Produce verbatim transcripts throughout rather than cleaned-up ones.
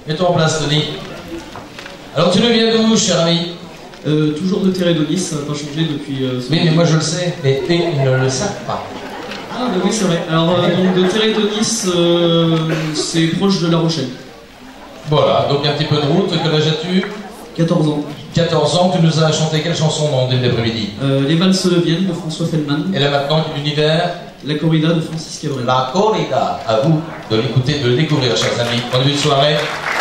Mets-toi en place, Denis. Alors, tu nous viens d'où, cher ami? euh, Toujours de Térédonis, ça n'a pas changé depuis... Euh, oui, mais moi je le sais, mais eux, ils ne le savent pas. Ah, bah oui, c'est vrai. Alors, euh, donc, de Térédonis, euh, c'est proche de La Rochelle. Voilà, donc un petit peu de route. Quel âge as-tu? quatorze ans. quatorze ans, tu nous as chanté quelle chanson dans début d'après-midi? euh, Les Valses Leviennes de François Feldman. Et là maintenant, l'univers? La Corrida de Francis Cabrel. La Corrida, à vous de l'écouter, de le découvrir, chers amis. Bonne nuit de soirée.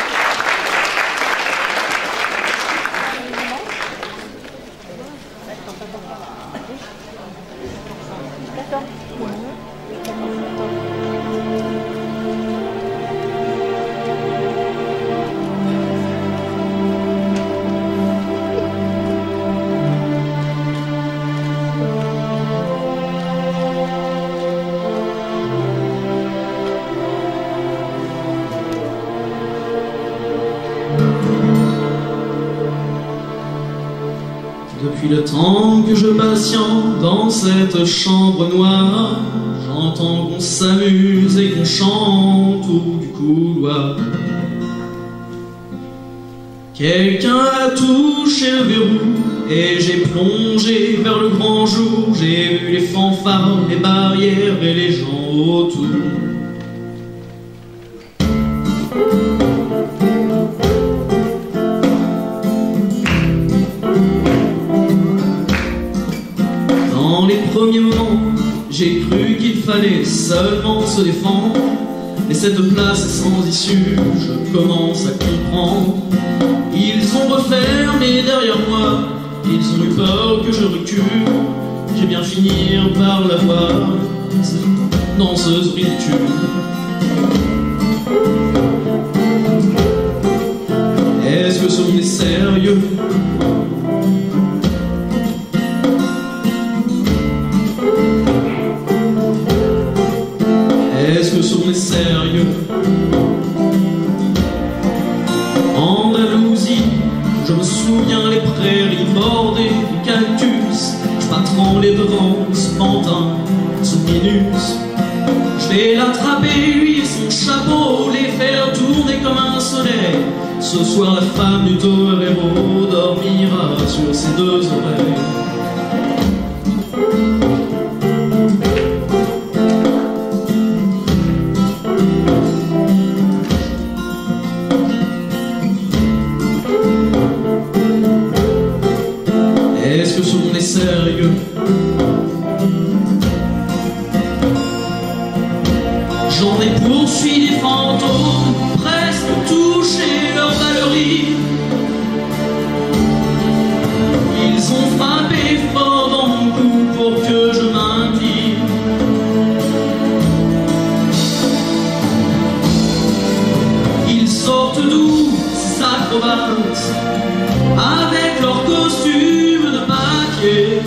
Depuis le temps que je patiente dans cette chambre noire, j'entends qu'on s'amuse et qu'on chante au bout du couloir. Quelqu'un a touché le verrou et j'ai plongé vers le grand jour. J'ai vu les fanfares, les barrières et les gens autour. Dans les premiers moments, j'ai cru qu'il fallait seulement se défendre. Mais cette place est sans issue, je commence à comprendre. Ils ont refermé derrière moi, ils ont eu peur que je recule. J'ai bien finir par la voir, cette danseuse ridicule. Est-ce que ce monde est sérieux? Est-ce que ce monde est sérieux? Andalousie, je me souviens les prairies bordées de cactus. Je patranlais devant ce pantin, ce Minus. Je vais l'attraper, lui et son chapeau, les faire tourner comme un soleil. Ce soir la femme du torero dormira sur ses deux oreilles. Est-ce que ce monde est sérieux? J'en ai poursuivi des fantômes, presque touché leur galerie. Ils ont frappé fort dans mon cou pour que je m'incline. Ils sortent d'où, ces acrobates, avec leurs costumes de papier.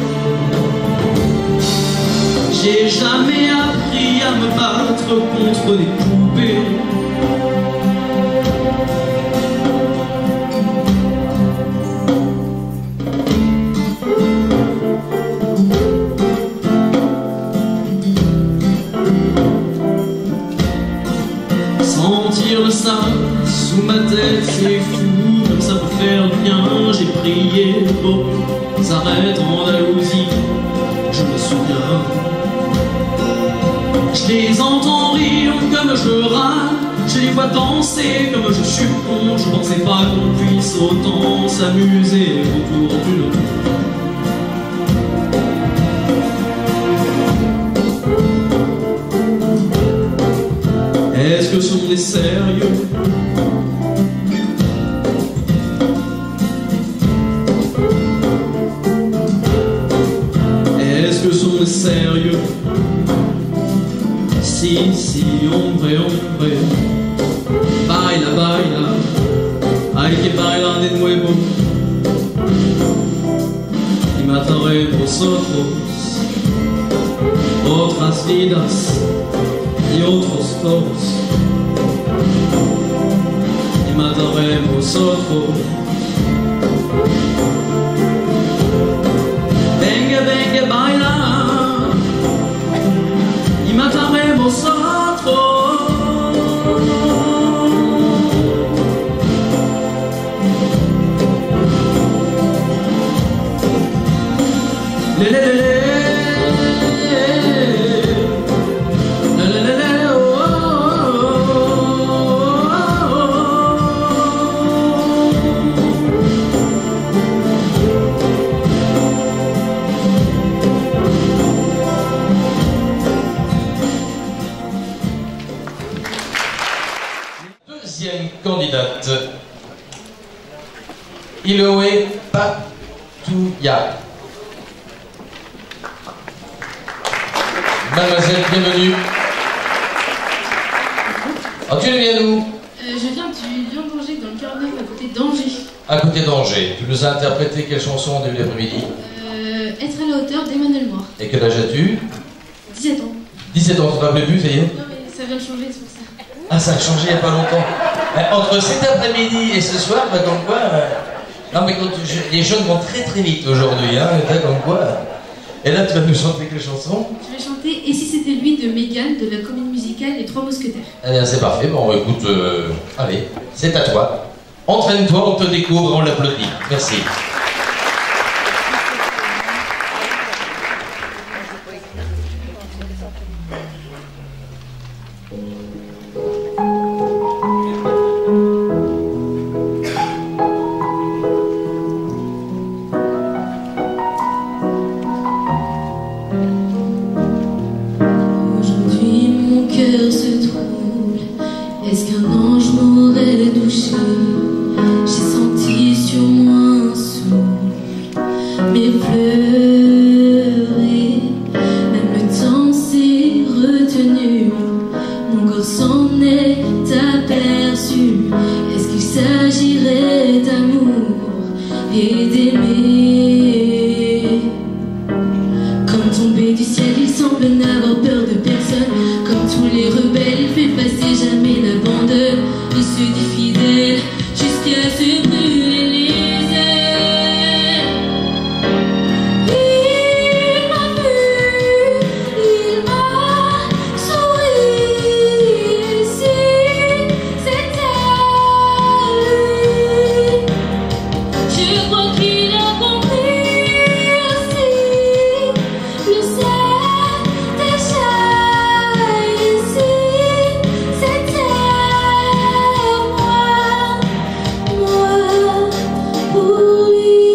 J'ai jamais appris à me battre contre des poupées. Sentir le sable sous ma tête, c'est fou, comme ça peut faire du bien. J'ai prié, bon, s'arrête en Andalousie, je me souviens. Je les entends rire comme je râle, je les vois danser comme je succombe. Je pensais pas qu'on puisse autant s'amuser autour d'une autre. Est-ce que ce monde est sérieux? Est-ce que ce monde est sérieux? Si, si, hombre, hombre, baila, baila, hay que bailar de nuevo. Y mataré vosotros, otras vidas y otros toros. Y mataré vosotros. Venga, venga, baila. Y mataré vosotros. Deuxième candidate. Iloé Patouya. Mademoiselle, bienvenue. Alors, tu viens d'où? euh, Je viens du Lion-d'Angers, dans le cœur neuf, à côté d'Angers. À côté d'Angers. Tu nous as interprété quelle chanson en début d'après-midi? euh, Être à la hauteur d'Emmanuel Moir. Et quel âge as-tu? dix-sept ans. dix-sept ans, tu t'en rappelais plus, ça y est? Non mais ça vient de changer, c'est pour ça. Ah, ça a changé il n'y a pas longtemps. Mais entre cet après-midi et ce soir, bah, comme quoi... Euh... Non mais quand tu... les jeunes vont très très vite aujourd'hui, hein, comme quoi... Et là, tu vas nous chanter quelle chanson? Je vais chanter « Et si c'était lui » de Mégane, de la comédie musicale Les Trois Mousquetaires. Eh bien, c'est parfait. Bon, écoute, euh... allez, c'est à toi. Entraîne-toi, on te découvre, on l'applaudit. Merci. Est-ce qu'un ange m'aurait touché? J'ai senti sur moi un souffle, mais pleurer. Même le temps s'est retenu, mon corps s'en est aperçu. Est-ce qu'il s'agirait d'amour et d'aimer? Comme tombé du ciel, il semble n'avoir peur de personne. Comme tous les rebelles, il fait passer jamais la bande. Il se dit fidèle jusqu'à se brûler les ailes. Il m'a vu, il m'a souri. Et si c'était lui? Je crois qu'il a compris aussi. Le sait déjà. Et si c'était moi, moi pour lui?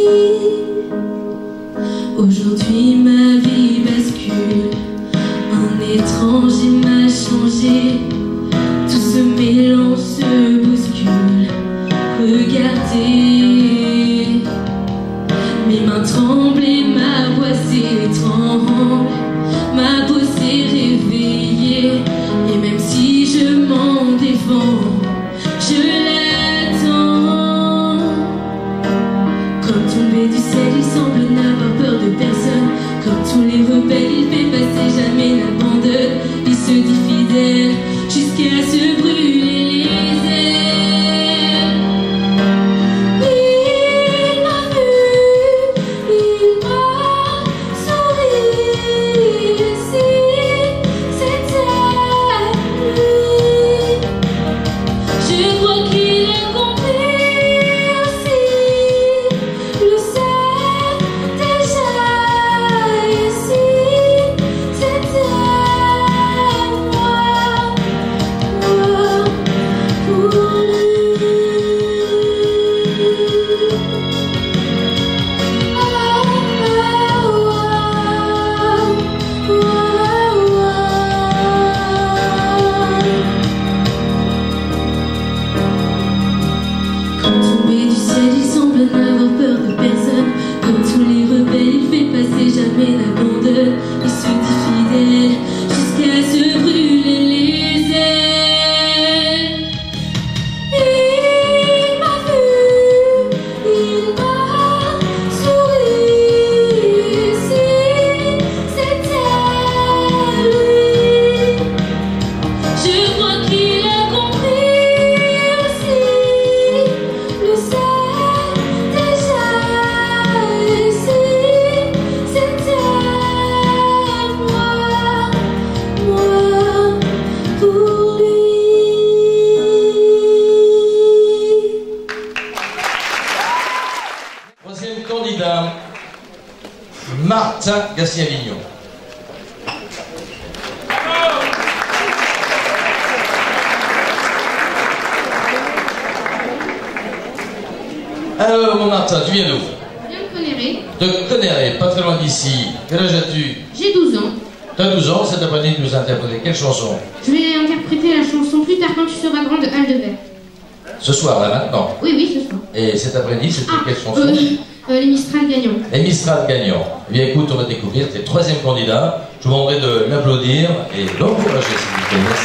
Aujourd'hui ma vie bascule, un étranger m'a changé. Tout se mélange, se bouscule. Regardez, mes mains tremblent et ma voix s'étrangle. Ma peau s'est réveillée, et même si je m'en défends, je l'attends. Comme tombé du ciel, il semble n'avoir peur de personne. Comme tous les rebelles, il fait passer jamais la bande. Il se dit fidèle jusqu'à se brûler les ailes. Il m'a vu, il m'a souri. Et si c'était lui? Je crois qu'il a compris aussi. Le sait déjà. Et si c'était moi, moi pour lui? Comme tombé du ciel, il semble n'avoir peur de personne. Comme tous les rebelles, il fait passer jamais la bande. Il se dit fidèle jusqu'à se brûler les ailes. Il m'a vu, il m'a souri. Et si c'était lui? Je crois qu'il a compris aussi. Le sait déjà. Et si c'était moi, moi pour lui? Troisième candidat. Martin Garcia-Vignon. Alors, mon Martin, tu viens d'où? Bien me connaître. De Conneré, pas très loin d'ici. Quel âge as-tu? J'ai douze ans. T'as douze ans, cet après-midi, tu nous as interprété quelle chanson? Je vais interpréter la chanson Plus tard quand tu seras grande de Aldebert. Ce soir, là, maintenant. Oui, oui, ce soir. Et cet après-midi, c'était Ah, quelle chanson? euh, euh, Les Mistral gagnants. Les Mistral gagnants. Eh bien, écoute, on va découvrir tes troisième candidat. Je vous demanderai de l'applaudir et l'encourager, s'il vous plaît. Merci.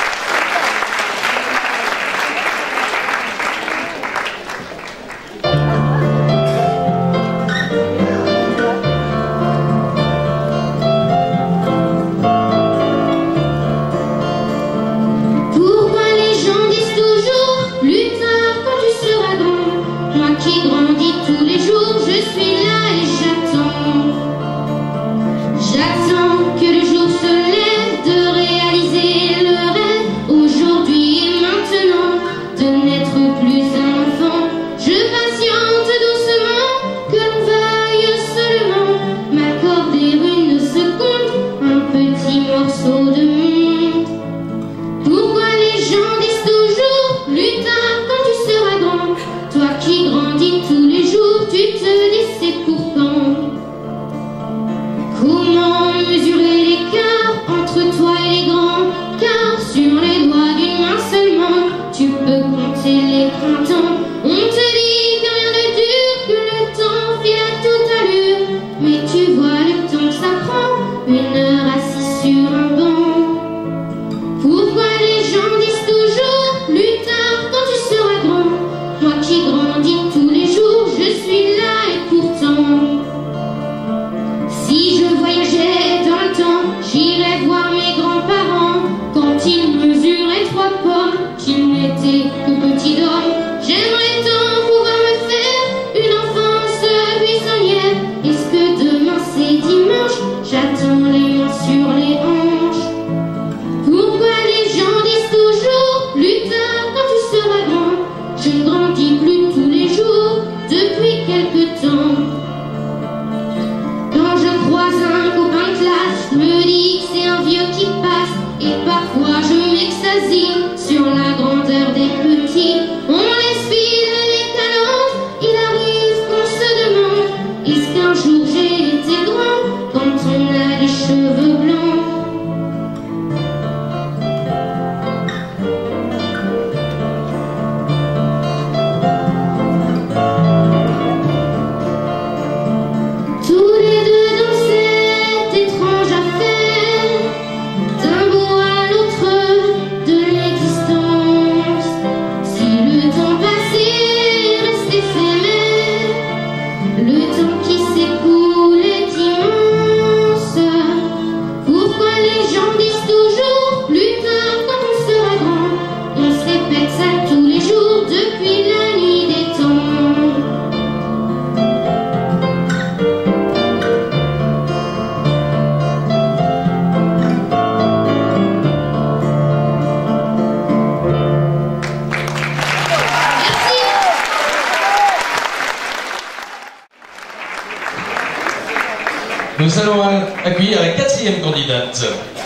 Nous allons accueillir la quatrième candidate,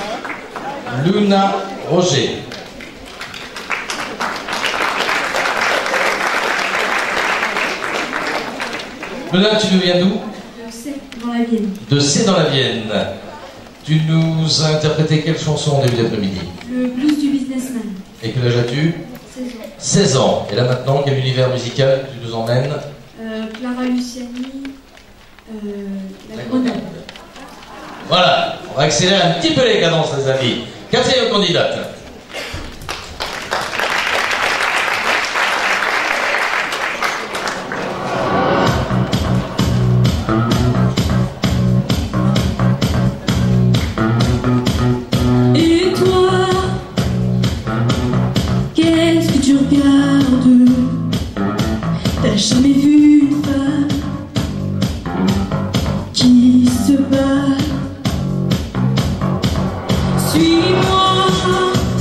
Luna Roger. Luna, tu nous viens d'où? De C dans la Vienne. De C dans la Vienne. Tu nous as interprété quelle chanson en début d'après-midi? Le blues du businessman. Et quel âge as-tu? seize ans. seize ans. Et là maintenant, quel univers musical tu nous emmènes? Euh, Clara Luciani, euh, la, La Grenade. Grenade. Voilà, on va accélérer un petit peu les cadences, les amis. Quatrième candidate. Et toi, qu'est-ce que tu regardes? T'as jamais vu une femme qui se bat? Suis-moi,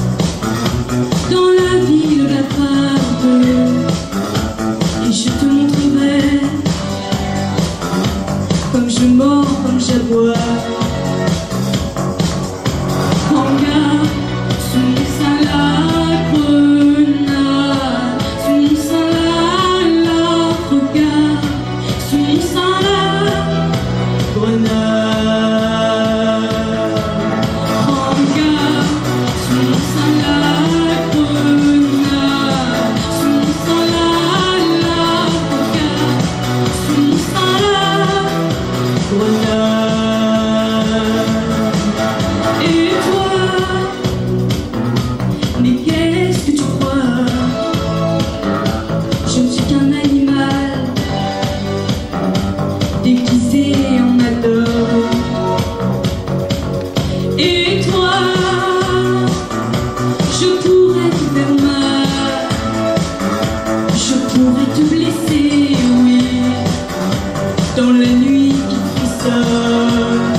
pourrait te blesser, oui, dans la nuit qui frissonne.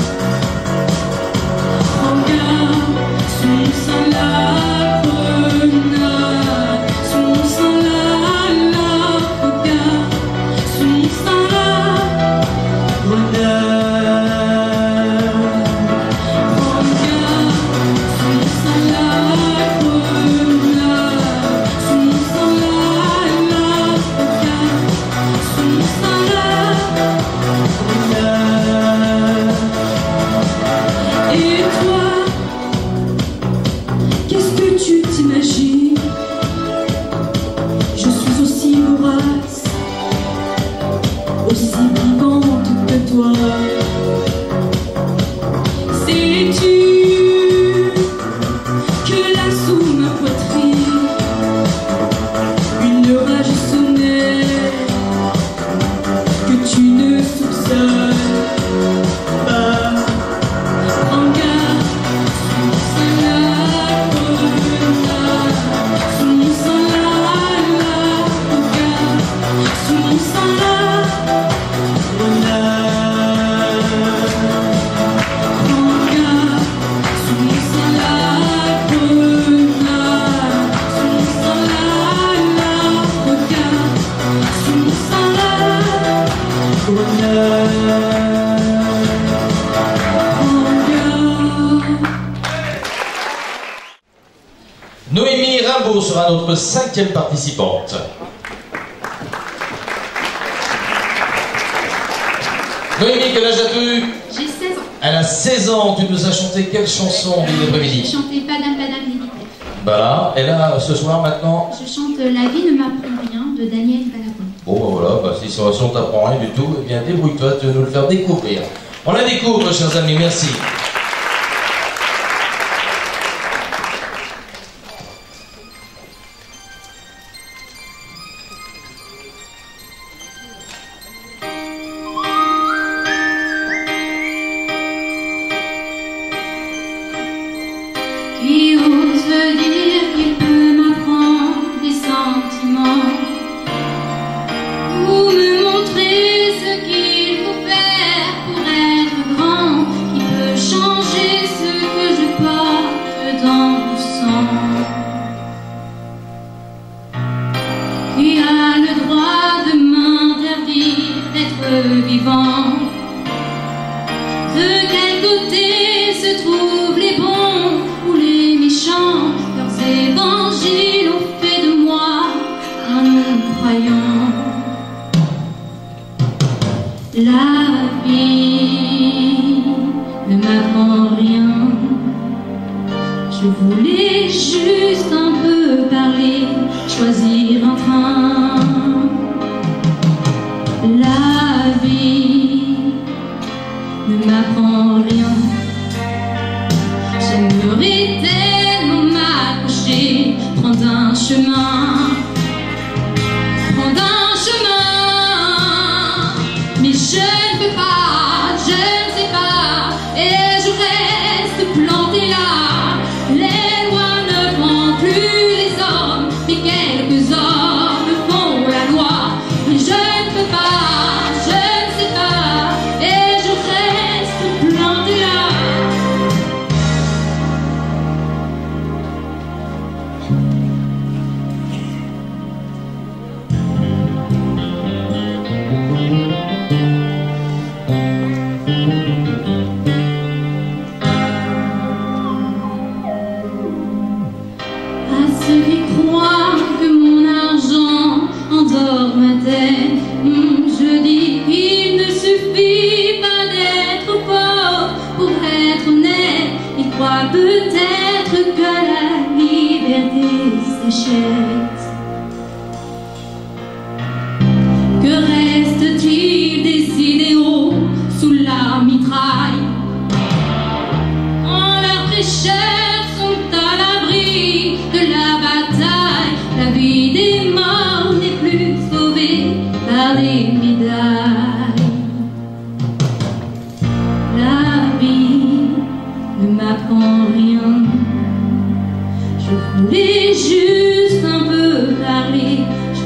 Regarde son sang la grenade, son sang la la, regarde son sang la grenade. Regarde son sang la grenade, son sang la la, regarde son sang la grenade. Et toi, qu'est-ce que tu t'imagines? Je suis aussi vorace, aussi vivante que toi. Sais-tu que là sous ma poitrine, une rage sonnait que tu ne soupçonnes pas? Prends garde, son sang la grenade, son sang la la, regarde, son sang la grenade. Prends garde, son sang la grenade, son sang la la, regarde, son sang la grenade. Noémie Rimbaud sera notre cinquième participante. Noémie, quel âge as-tu? J'ai seize ans. Elle a seize ans. Tu nous as chanté quelle chanson J'ai l'après-midi? chanté Padam Padam des Vitesses. Voilà. Et là, ce soir, maintenant. Je chante La vie ne m'apprend rien de Daniel Balavoine. Bon, ben voilà, bah, si ça ne t'apprend rien du tout, eh bien débrouille-toi de nous le faire découvrir. On la découvre, chers amis, merci. Qui ose dire qu'il peut m'apprendre des sentiments, ou me montrer ce qu'il faut faire pour être grand, qui peut changer ce que je porte dans le sang, qui a le droit de m'interdire d'être vivant. De quel côté se trouvent les bons ou les méchants? Leurs évangiles ont fait de moi un croyant. La vie ne m'apprend rien. Je voulais juste un peu parler, choisir un train. La vie ne m'apprend rien. J'aimerais tellement m'accrocher, prendre un chemin, prendre un chemin, mais je ne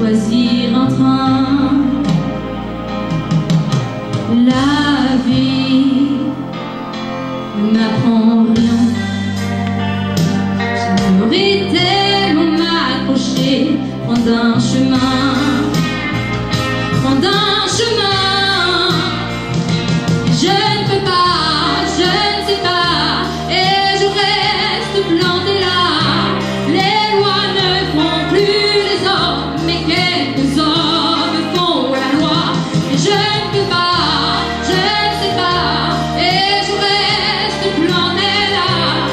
choisir un train. La vie ne m'apprend rien. J'aimerais tellement m'accrocher, prendre un chemin, prendre un chemin. Je ne peux pas, je ne sais pas, et je reste plantée là. Les lois ne font plus les hommes, mais quelques hommes font la loi. Et je ne peux pas, je ne sais pas, et je reste plantée là.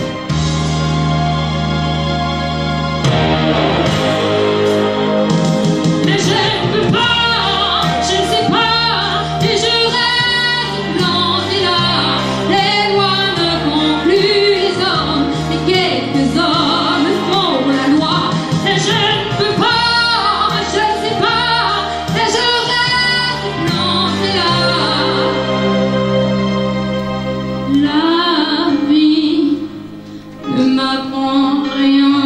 Mais je ne peux pas, je ne sais pas, et je reste plantée là. Les lois ne font plus les hommes, mais quelques hommes font la loi. Et je ne peux pas, je ne sais pas, et je reste plantée là. La vie ne m'apprend rien.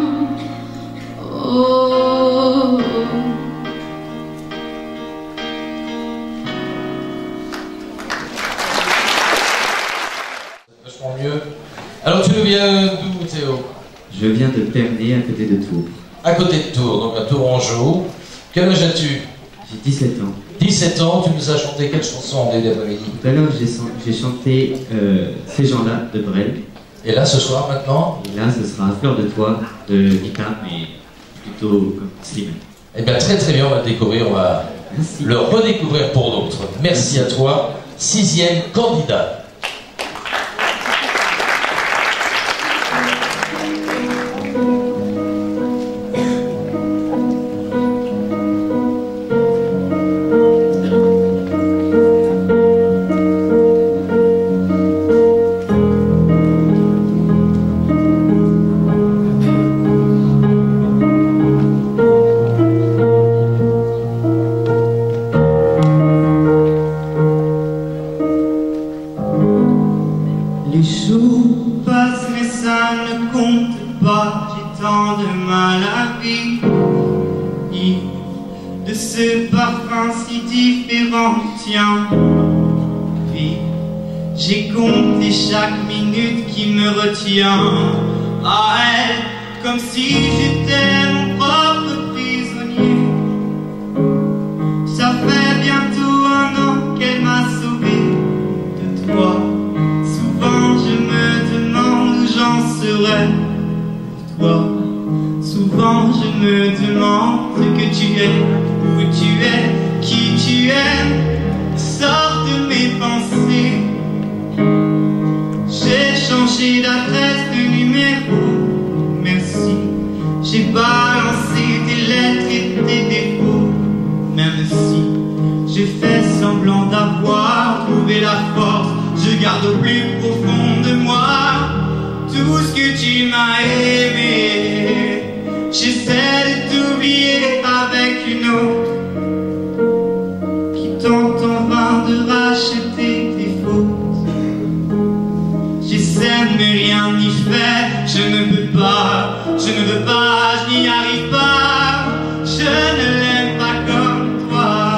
Oh. Vachement mieux. Alors tu nous viens d'où, Théo? Je viens de Pernay, à côté de Tours. À côté de Tours, donc à Tourangeau. Quel âge as-tu? J'ai dix-sept ans. dix-sept ans, tu nous as chanté quelle chanson en début d'après-midi? Tout à l'heure, j'ai san- j'ai chanté euh, Ces gens-là de Brel. Et là, ce soir, maintenant? Et là, ce sera Fleur de Toi de guitare, mais plutôt comme slim. Eh bien, très très bien, on va le découvrir, on va Merci. le redécouvrir pour d'autres. Merci à toi, sixième candidat. Les jours passent mais ça ne compte pas. J'ai tant de mal à vivre de ce parfum si différent du tien. Puis j'ai compté chaque minute qui me retient à elle, comme si j'étais mon propre prisonnier. Ça fait bientôt un an qu'elle m'a sauvé de toi. Souvent je me demande où j'en serais pour toi. Souvent je me demande ce que tu es, où tu es, qui tu es. Sors de mes pensées. J'ai changé d'adresse, de numéro. Merci. J'ai balancé tes lettres et tes défauts. Même si j'ai fait semblant d'avoir trouvé la force, je garde au plus profond de moi tout ce que tu m'as aimé. J'essaie de t'oublier avec une autre qui tente en vain de racheter tes fautes. J'essaie mais rien n'y fait, je ne peux pas, je ne veux pas, je n'y arrive pas, je ne l'aime pas comme toi.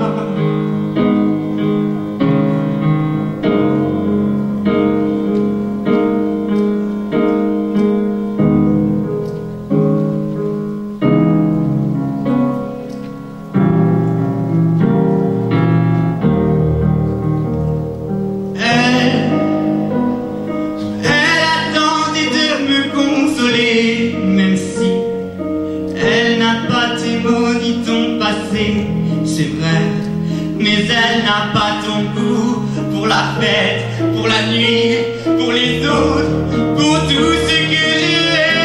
C'est vrai, mais elle n'a pas ton goût pour la fête, pour la nuit, pour les autres, pour tout ce que je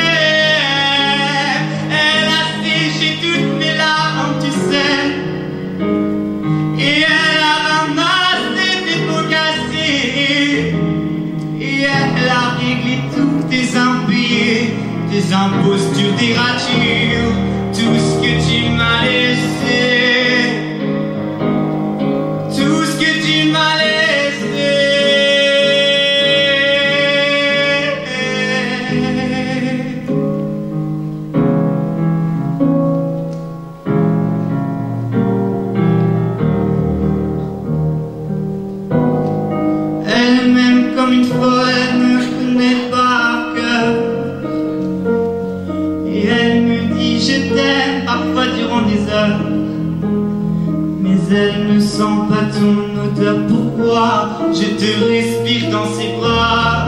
aime. Elle a séché toutes mes larmes, tu sais, et elle a ramassé tes pots cassés, et elle a réglé tous tes impayés, tes impostures, tes ratures, tout ce que tu m'as laissé. Tout ce que tu m'as laissé. t'aime parfois durant des heures. Mais elle ne sent pas ton odeur. Pourquoi je te respire dans ses bras?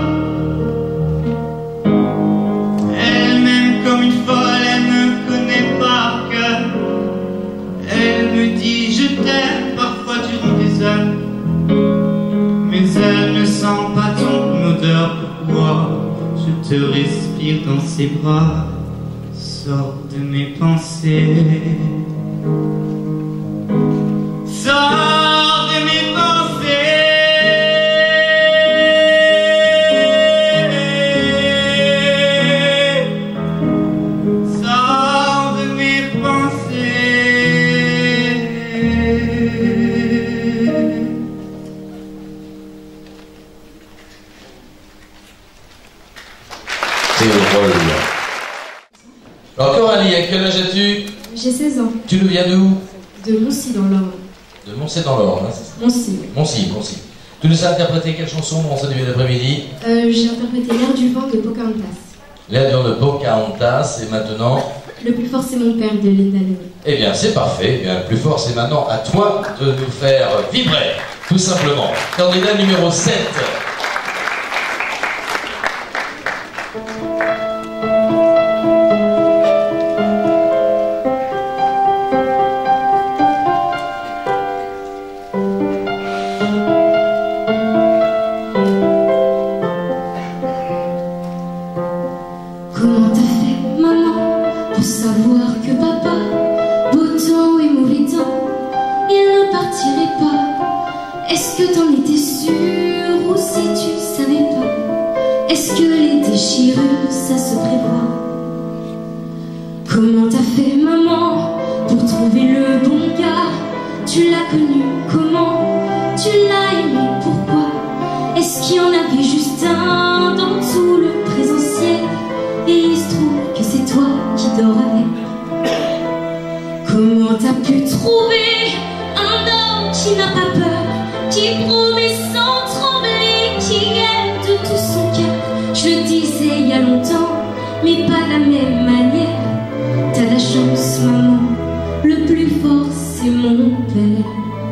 Elle m'aime comme une folle, elle me connaît par cœur. Elle me dit je t'aime parfois durant des heures. Mais elle ne sent pas ton odeur. Pourquoi je te respire dans ses bras? Sors de mes pensées. Sors de mes pensées. Sors de mes pensées. C'est drôle. Alors Coralie, à quel âge as-tu? J'ai seize ans. Tu nous viens d'où? De Moncy dans l'Orne. De Moncy dans l'Orne, hein, c'est ça? Moncy. Moncy, Moncy. Tu nous as interprété quelle chanson en ce début d'après-midi? Euh, j'ai interprété L'air du vent de Pocahontas. L'air du vent de Pocahontas, et maintenant? Le plus fort c'est mon père de Linda Lemay. Eh bien, c'est parfait. Eh bien, le plus fort, c'est maintenant à toi de nous faire vibrer, tout simplement. Candidat numéro sept. Comment t'as fait, maman, pour savoir que papa, beau temps et mauvais temps, il ne partirait pas? Est-ce que t'en étais sûre ou si tu savais pas? Est-ce que les déchirures, ça se prévoit? Comment t'as fait, maman, pour trouver le bon gars? Tu l'as connu comment? Tu l'as aimé pourquoi? Est-ce qu'il y en avait juste un dans tout le présentiel? Et il se trouve que c'est toi qui dors avec. Comment t'as pu trouver un homme qui n'a pas peur, qui promet sans trembler, qui aime de tout son cœur? Je le disais il y a longtemps, mais pas de la même manière. T'as la chance, maman, le plus fort c'est mon père.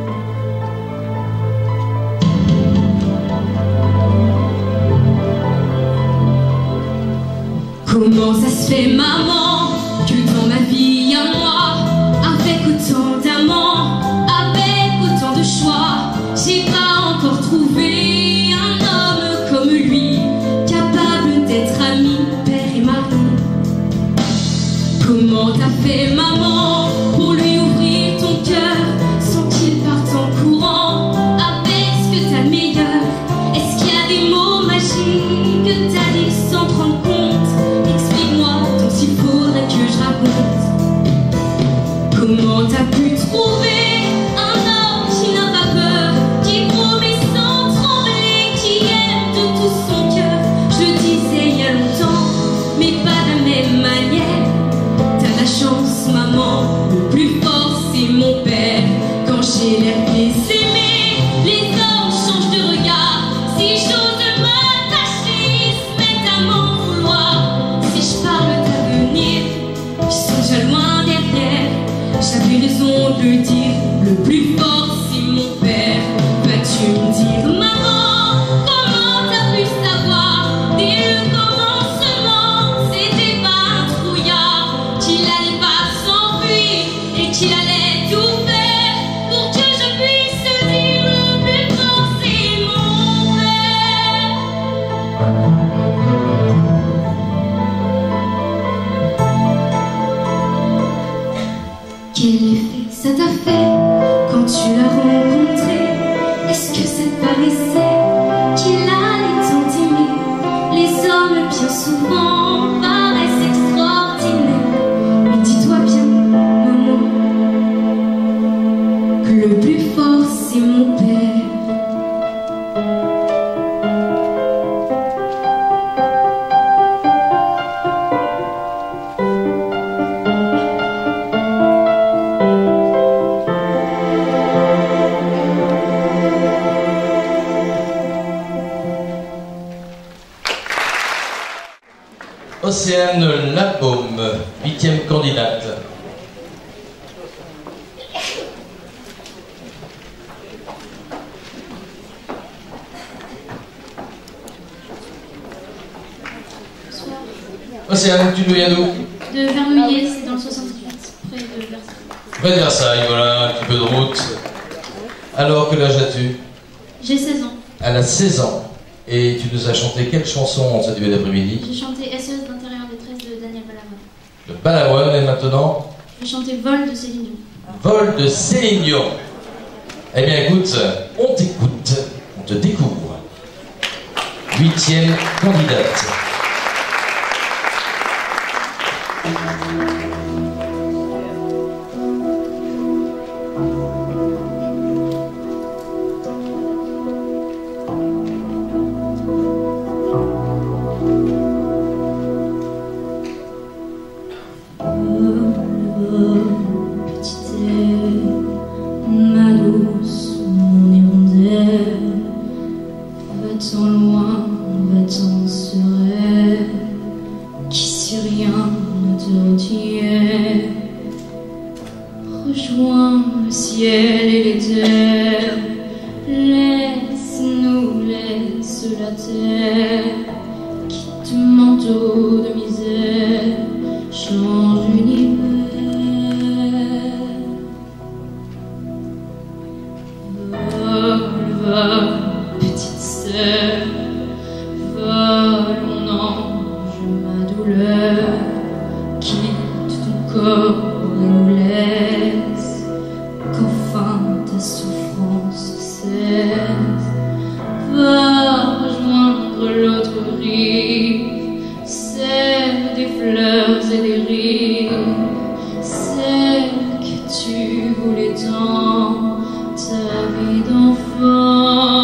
Comment ça se fait, maman, que dans ma vie à moi, avec autant d'amants, avec autant de choix, j'ai pas encore trouvé un homme comme lui, capable d'être ami, père et mari? Comment t'as fait, maman, pour lui ouvrir ton cœur sans qu'il parte en courant avec ce que t'as de meilleur? Est-ce qu'il y a des mots magiques que t'as dit sans prendre compte? Explique-moi donc s'il faudrait que je raconte. Comment t'as pu trouver un homme qui n'a pas peur, qui promet sans trembler, qui aime de tout son cœur? Je le disais il y a longtemps, mais pas de la même manière. T'as la chance, maman, le plus fort c'est mon père. Quand j'ai l'air de les aimer, les hommes changent de regard. Si j'ose m'attacher, ils se mettent à m'en vouloir. Si je parle d'avenir, ils sont déjà loin derrière. J'avais raison de le dire, le plus fort c'est mon père. Vas-tu me dire, maman, comment t'as pu savoir dès le commencement? C'était pas un trouillard, qu'il allait pas s'enfuir et qu'il allait tout faire pour que je puisse dire le plus fort c'est mon père. Quel effet ça t'a fait quand tu l'as rencontré? Est-ce que ça te paraissait qu'il allait tant aimer? Les hommes bien souvent paraissent extraordinaires, mais dis-toi bien, maman, que le plus fort c'est mon père. Océane Labaume, huitième candidate. c'est un tu nous viens d'où? De Vernouillet, c'est dans le soixante-huit, près de Versailles. Près de Versailles, voilà, un petit peu de route. Alors, quel âge as-tu? J'ai seize ans. Elle a seize ans. Et tu nous as chanté quelle chanson en ce début d'après-midi? J'ai chanté S O S d'intérieur détresse de Daniel Balavoine. Le Balavoine, et maintenant? J'ai chanté Vol de Céline Dion. Vol de Céline Dion. Eh bien, écoute, on t'écoute, on te découvre. Huitième candidate. Rejoins le ciel et les terres, laisse-nous, laisse la terre, quitte manteau de misère, change l'univers. Vole, vole, petite sœur, vole mon ange, ma douleur, quitte ton corps et nous laisse qu'enfin ta souffrance cesse. Va rejoindre l'autre rive, celle des fleurs et des rives, celle que tu voulais tant, ta vie d'enfant.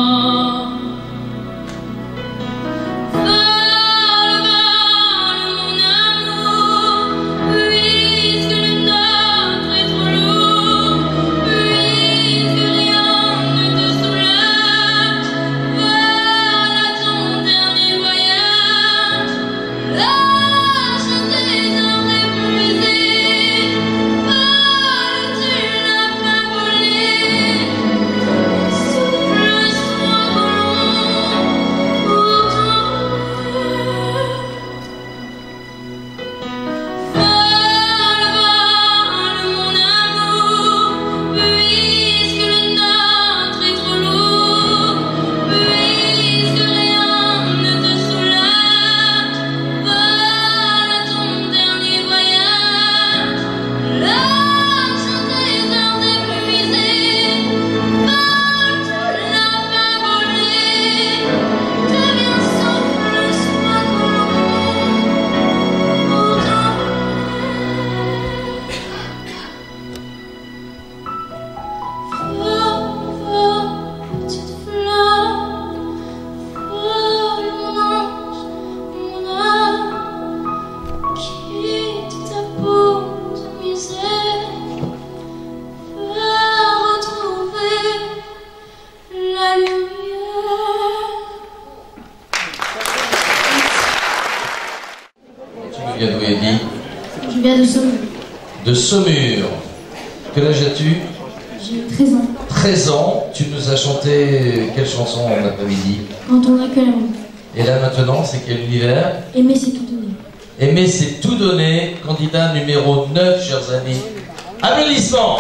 Je viens de Saumur. De Saumur. Quel âge as-tu? J'ai treize ans. treize ans. Tu nous as chanté quelle chanson en après-midi? Quand on a que la route. Et là maintenant, c'est quel univers? Aimer, c'est tout donner. Aimer, c'est tout donner. Candidat numéro neuf, chers amis. Applaudissements.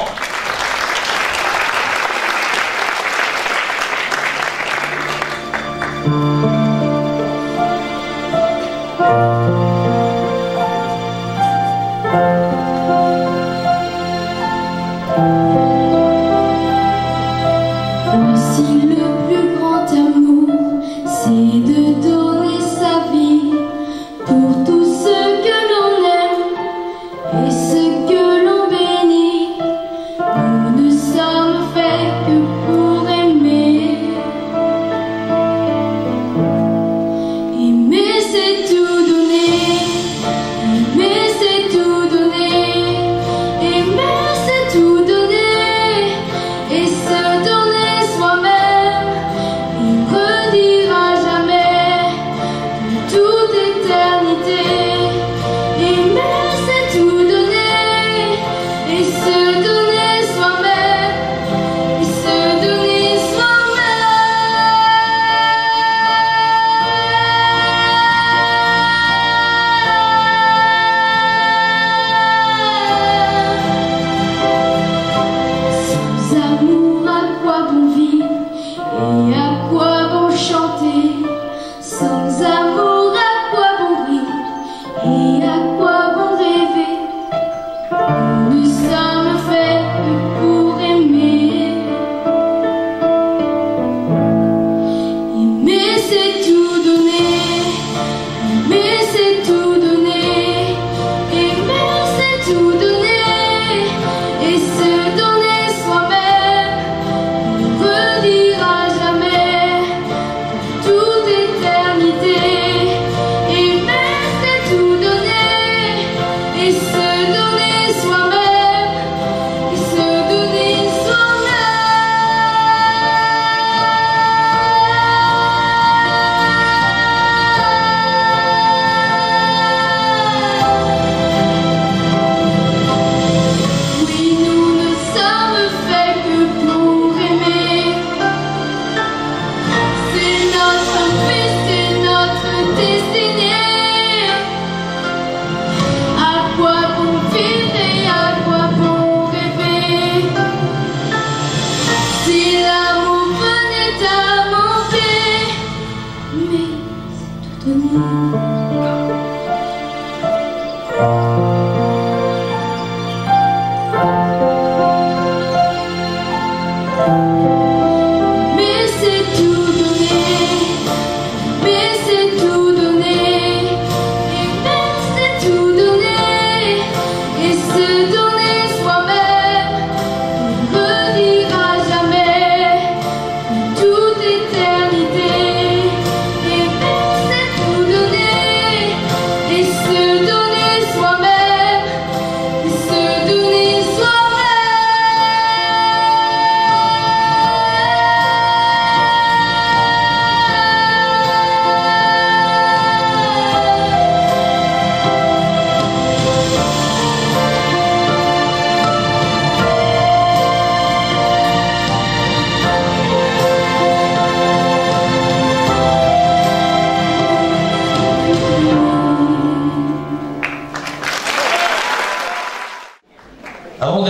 Voici le plus grand amour, c'est de donner sa vie pour tous ceux que l'on aime et ceux que l'on bénit. Nous ne sommes faits que pour aimer.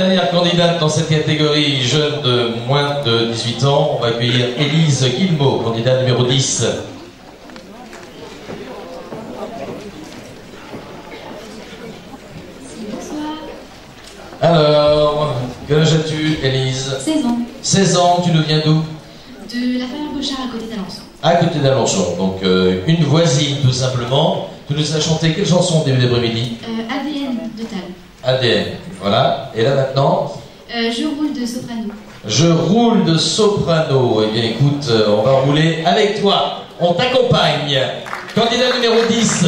dernière candidate dans cette catégorie jeunes de moins de dix-huit ans, on va accueillir Élise Guillemot, candidate numéro dix. Bonsoir. Alors, quel âge as-tu, Élise? seize ans. seize ans, tu nous viens d'où? De la famille Bochard à côté d'Alençon. À côté d'Alençon, donc euh, une voisine tout simplement. Tu nous as chanté quelle chanson au début d'après-midi? Euh, A D N de Tal. A D N, voilà. Et là maintenant? Euh, je roule de soprano. Je roule de soprano. Eh bien écoute, euh, on va rouler avec toi. On t'accompagne. Candidat numéro dix.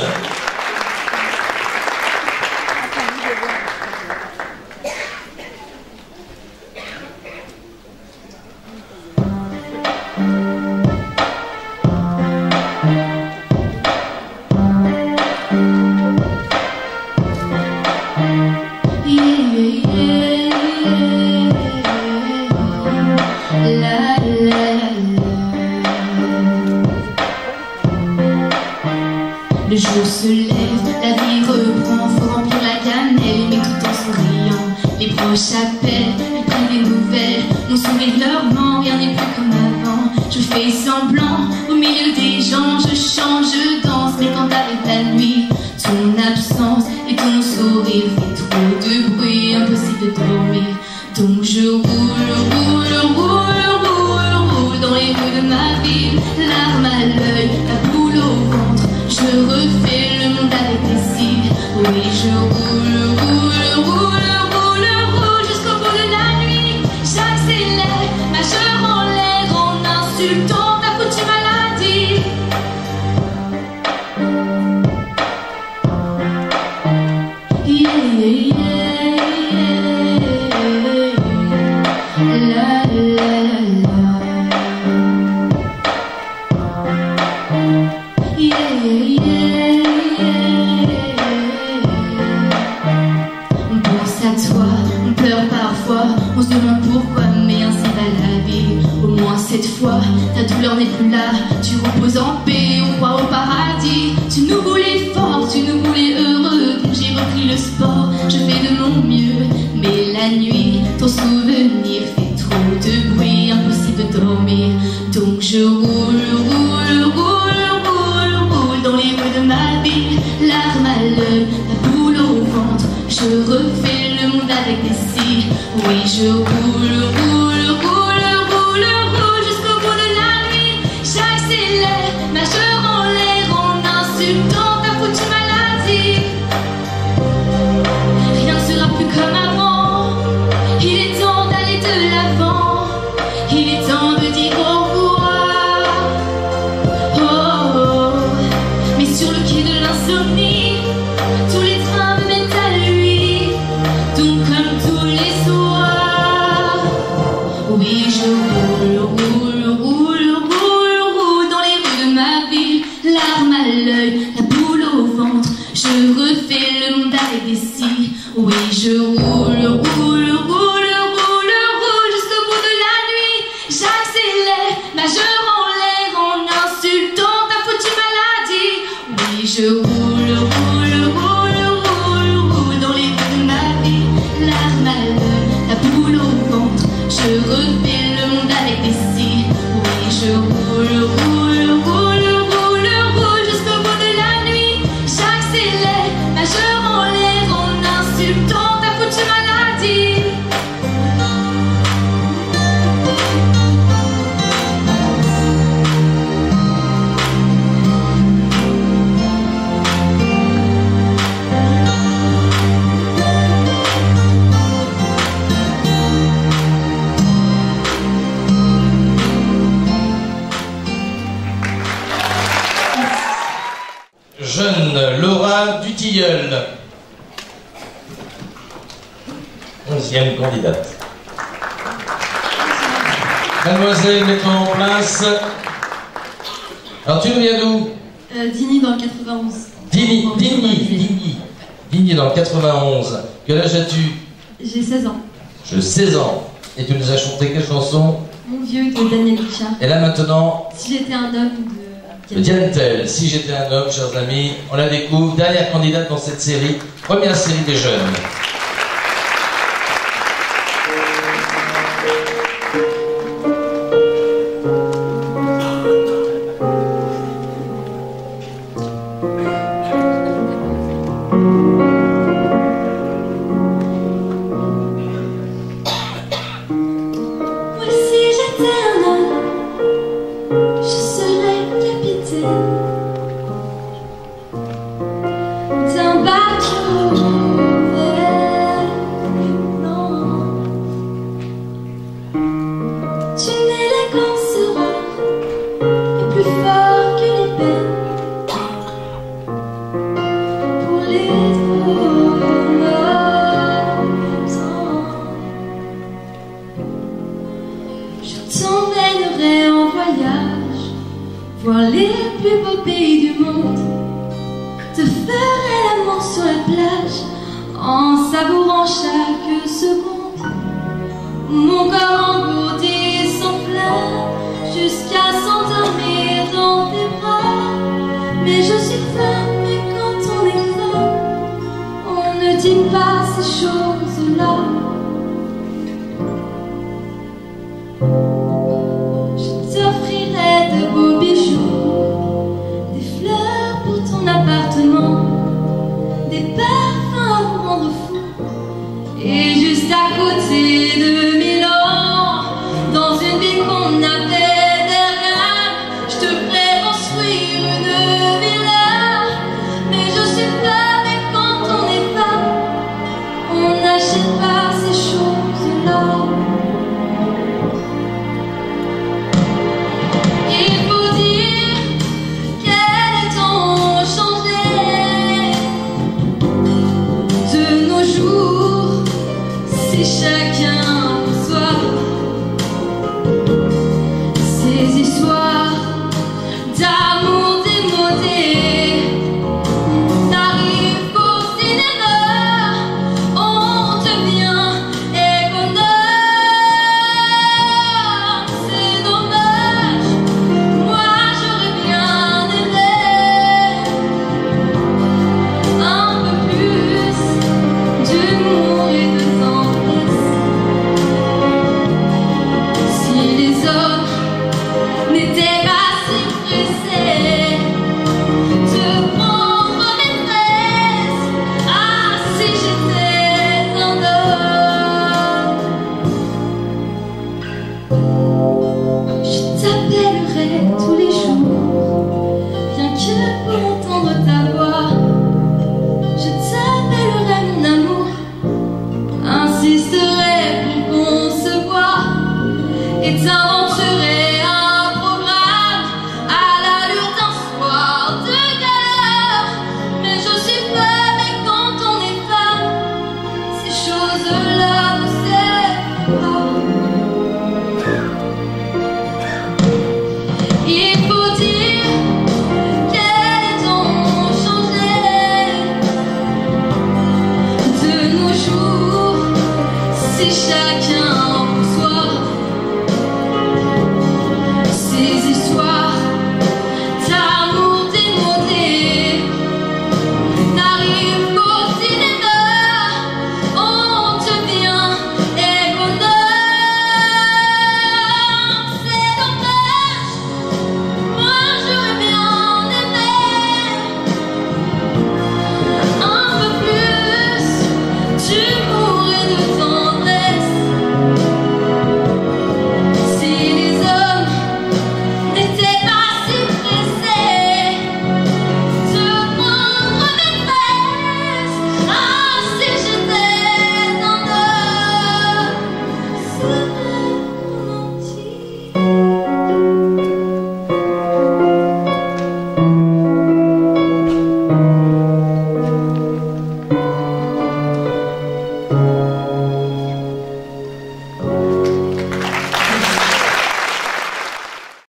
Le jour se lève, la vie reprend, faut remplir la cannelle, mais tout en souriant. Les proches appellent, ils prennent des nouvelles, mon sourire leur ment, rien n'est plus comme avant. Je fais semblant, au milieu des gens, je chante, je danse, mais quand arrive la nuit, ton absence et ton sourire fait trop de bruit, impossible de dormir. Donc je roule, roule, roule, roule, roule dans les rues de ma ville, larmes à l'œil, la boule au ventre. Je refais le monde avec des cils. Oui, je roule, roule, roule, roule, roule jusqu'au bout de la nuit. J'accélère, majeur en l'air, en insultant ta foutue maladie. Yeah, yeah, yeah. La, la, la, la. Yeah, yeah, yeah. On pense à toi, on pleure parfois, on se demande pourquoi, mais ainsi va la vie. Au moins cette fois, ta douleur n'est plus là, tu reposes en paix, on croit au paradis. Tu nous voulais fort, tu nous voulais heureux, donc j'ai repris le sport, je fais de mon mieux. Mais la nuit, ton souvenir fait trop de bruit, impossible de dormir. Donc je roule, roule, roule, roule, roule dans les rues de ma ville, larmes à l'œil, la boule au ventre. Je refais le monde avec des cils. Oui, je roule, roule, roule, roule, roule jusqu'au bout de la nuit. J'accélère, majeur en l'air, en insultant ta foutue maladie. Rien ne sera plus comme avant. Il est temps d'aller de l'avant. Il est temps de dire au revoir. Oh, oh, oh. Mais sur le quai de l'insomnie, tous les trains me mènent à lui. Donc comme tous les soirs, oui je roule, roule, roule, roule, roule dans les rues de ma ville, larmes à l'œil, la boule au ventre. Je refais le monde avec des cils. Oui je roule, roule, roule, roule, roule jusqu'au bout de la nuit. J'accélère, majeur en l'air, en insultant ta foutue maladie. Oui je roule, roule, roule, roule, roule dans les rues de ma vie, larmes à l'œil, la boule au ventre. Je refais le monde avec des cils. Oui je roule, roule, roule, roule, roule jusqu'au bout de la nuit. J'accélère, majeur en l'air, en insultant ta foutue maladie. Jeune Laura Dutilleul. Onzième candidate. Mademoiselle, mets-toi en place. Alors tu nous viens d'où? Euh, Digny dans le quatre-vingt-onze. Digny, Digny, Digny. Digny dans le quatre-vingt-onze. Quel âge as-tu? J'ai seize ans. Je seize ans. Et tu nous as chanté quelle chanson? Mon vieux de Daniel Richard. Et là maintenant, Si j'étais un homme de... de Diane Tell, Si j'étais un homme, chers amis, on la découvre, dernière candidate dans cette série, première série des jeunes. voir les plus beaux pays du monde, te ferai l'amour sur la plage en savourant chaque seconde. Mon corps engourdi s'enflamme jusqu'à s'endormir dans tes bras. Mais je suis femme, et quand on est femme, on ne dit pas ces choses-là. Je t'offrirai de beaux bijoux, des fleurs pour ton appartement, des parfums à vous rendre fou. Et juste à côté de Milan, dans une ville qu'on appelle Bergame, je te ferai construire une villa. Mais je suis femme, et quand on est femme, on n'achète pas ces choses-là. Il faut dire quels temps changé de nos jours, c'est chacun pour soi. Ces histoires d'amour démodé n'arrivent qu'au cinéma. On devient économe, c'est dommage. Moi j'aurais bien aimé un peu plus d'humour et de tendresse. Si les hommes n'étaient pas si pressés de prendre maîtresse, ah si j'étais un homme, je t'appellerai tous les jours, rien que pour entendre ta voix. Je t'appellerai mon amour, insisterai pour qu'on se voie, et t'inventerai un programme à l'allure d'un soir de guerre. Mais je suis femme, et quand on est femme, ces choses-là ne servent pas. Il faut dire quels temps changé de nos jours, si chacun